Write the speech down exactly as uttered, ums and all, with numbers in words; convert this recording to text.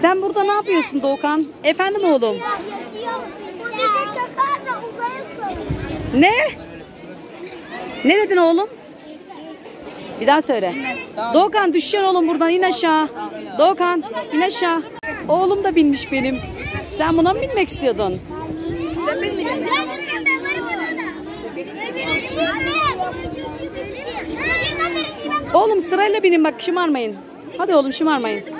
Sen burada ne yapıyorsun Doğukan? Efendim oğlum? Ne? Ne dedin oğlum? Bir daha söyle. Doğukan düşeceksin oğlum buradan, in aşağı. Doğukan in aşağı. Oğlum da binmiş benim. Sen buna mı binmek istiyordun? Oğlum sırayla binin bak, şımarmayın. Hadi oğlum şımarmayın.